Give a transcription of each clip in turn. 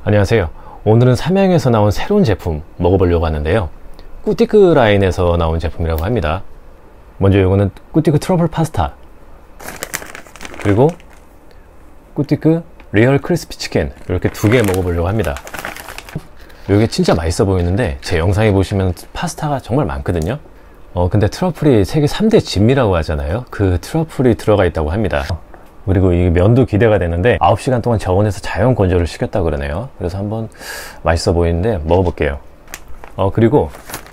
안녕하세요. 오늘은 삼양에서 나온 새로운 제품 먹어보려고 하는데요. 꾸티크 라인에서 나온 제품이라고 합니다. 먼저 이거는 꾸티크 트러플 파스타, 그리고 꾸티크 리얼 크리스피 치킨, 이렇게 두 개 먹어보려고 합니다. 이게 진짜 맛있어 보이는데 제 영상에 보시면 파스타가 정말 많거든요. 근데 트러플이 세계 3대 진미라고 하잖아요. 그 트러플이 들어가 있다고 합니다. 그리고 이 면도 기대가 되는데 9시간 동안 저온에서 자연 건조를 시켰다 그러네요. 그래서 한번 맛있어 보이는데 먹어볼게요. 그리고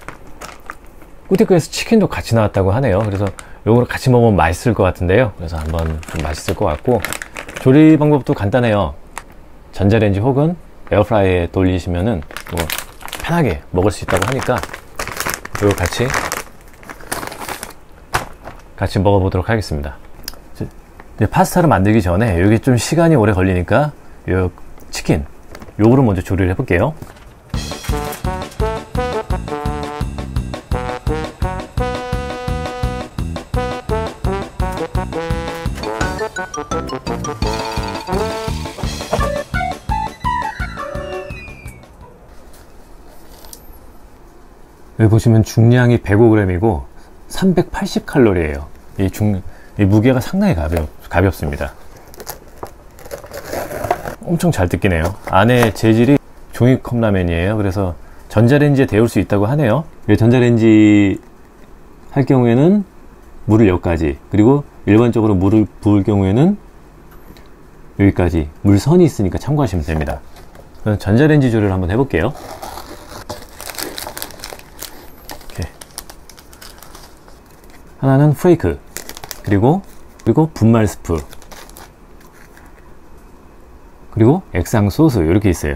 꾸티크에서 치킨도 같이 나왔다고 하네요. 그래서 요거를 같이 먹으면 맛있을 것 같은데요. 그래서 한번 좀 맛있을 것 같고, 조리 방법도 간단해요. 전자레인지 혹은 에어프라이어에 돌리시면은 뭐 편하게 먹을 수 있다고 하니까 요거 같이 먹어보도록 하겠습니다. 파스타를 만들기 전에 여기 좀 시간이 오래 걸리니까 요 치킨 요거를 먼저 조리를 해볼게요. 여기 보시면 중량이 105g이고 380칼로리예요. 이 무게가 상당히 가볍습니다. 엄청 잘 뜯기네요. 안에 재질이 종이컵 라면이에요. 그래서 전자레인지에 데울 수 있다고 하네요. 전자레인지 할 경우에는 물을 여기까지, 그리고 일반적으로 물을 부을 경우에는 여기까지 물선이 있으니까 참고하시면 됩니다. 전자레인지 조리를 한번 해볼게요. 이렇게. 하나는 프레이크, 그리고 분말 스프, 그리고 액상 소스, 이렇게 있어요.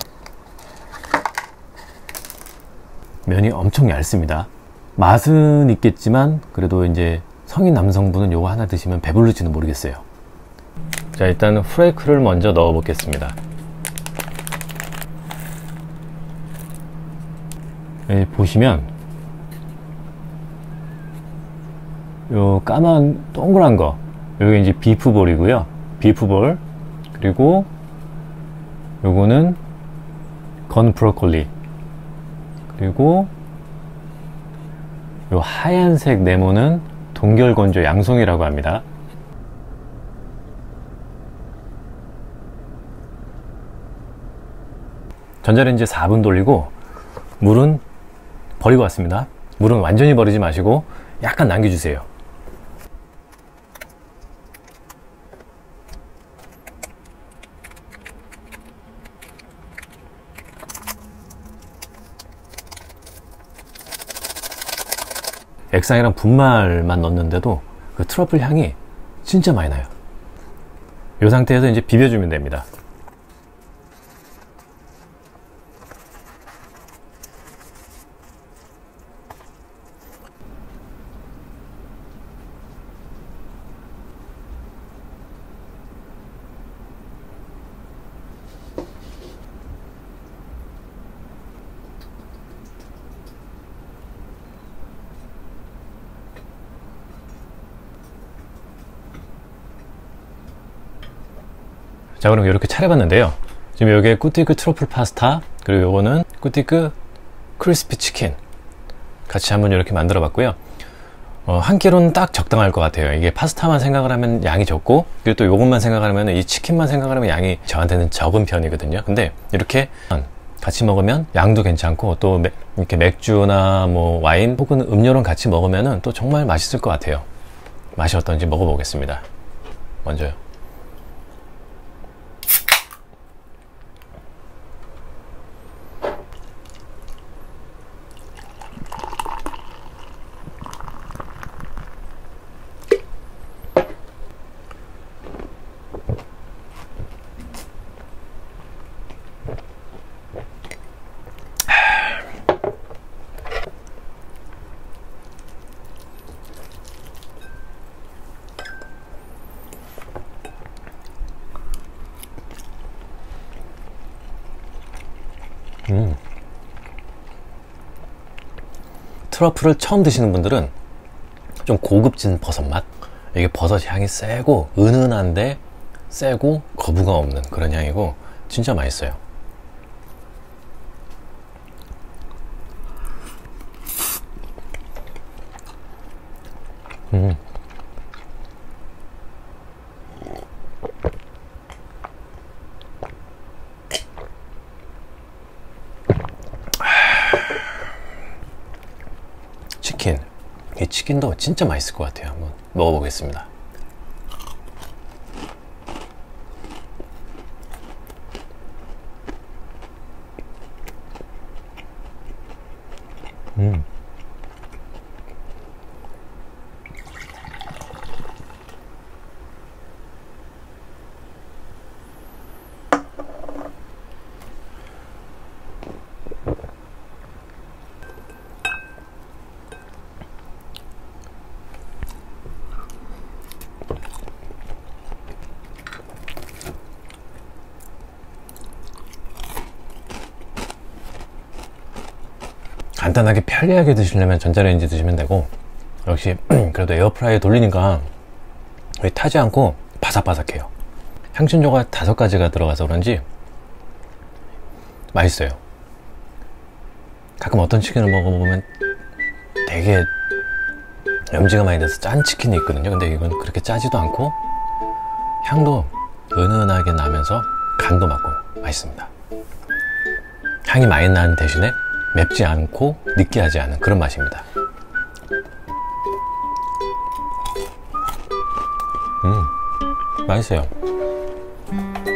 면이 엄청 얇습니다. 맛은 있겠지만 그래도 이제 성인 남성분은 요거 하나 드시면 배부를지는 모르겠어요. 자, 일단 프레이크를 먼저 넣어 보겠습니다. 여기 보시면 요 까만 동그란 거, 여기 이제 비프볼이고요. 비프볼. 그리고 요거는 건 브로콜리. 그리고 요 하얀색 네모는 동결건조 양송이라고 합니다. 전자레인지에 4분 돌리고 물은 버리고 왔습니다. 물은 완전히 버리지 마시고 약간 남겨주세요. 액상이랑 분말만 넣었는데도 그 트러플 향이 진짜 많이 나요. 이 상태에서 이제 비벼주면 됩니다. 자, 그럼 이렇게 차려봤는데요. 지금 여기에 꾸티크 트러플 파스타, 그리고 요거는 꾸티크 크리스피 치킨 같이 한번 이렇게 만들어 봤고요. 한 끼로는 딱 적당할 것 같아요. 이게 파스타만 생각을 하면 양이 적고, 그리고 또 요것만 생각을 하면, 이 치킨만 생각을 하면 양이 저한테는 적은 편이거든요. 근데 이렇게 같이 먹으면 양도 괜찮고, 또 이렇게 맥주나 뭐 와인 혹은 음료랑 같이 먹으면은 또 정말 맛있을 것 같아요. 맛이 어떤지 먹어보겠습니다. 먼저요. 트러플을 처음 드시는 분들은 좀 고급진 버섯 맛, 이게 버섯 향이 세고 은은한데 세고 거부감 없는 그런 향이고 진짜 맛있어요. 음. 치킨. 이 치킨도 진짜 맛있을 것 같아요. 한번 먹어보겠습니다. 간단하게 편리하게 드시려면 전자레인지 드시면 되고, 역시 그래도 에어프라이어 돌리니까 타지 않고 바삭바삭해요. 향신료가 5가지가 들어가서 그런지 맛있어요. 가끔 어떤 치킨을 먹어보면 되게 염지가 많이 돼서 짠 치킨이 있거든요. 근데 이건 그렇게 짜지도 않고 향도 은은하게 나면서 간도 맞고 맛있습니다. 향이 많이 나는 대신에 맵지 않고 느끼하지 않은 그런 맛입니다. 맛있어요.